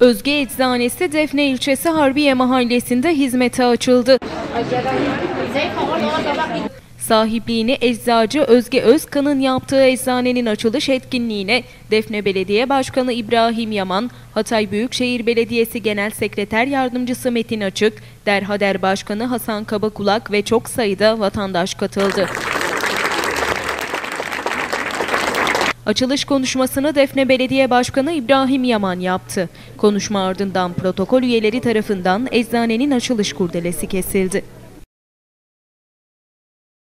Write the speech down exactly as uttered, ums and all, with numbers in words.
Özge Eczanesi Defne ilçesi Harbiye mahallesinde hizmete açıldı. Sahipliğini eczacı Özge Özkan'ın yaptığı eczanenin açılış etkinliğine Defne Belediye Başkanı İbrahim Yaman, Hatay Büyükşehir Belediyesi Genel Sekreter Yardımcısı Metin Açık, Derhader Başkanı Hasan Kabakulak ve çok sayıda vatandaş katıldı. Açılış konuşmasını Defne Belediye Başkanı İbrahim Yaman yaptı. Konuşma ardından protokol üyeleri tarafından eczanenin açılış kurdelesi kesildi.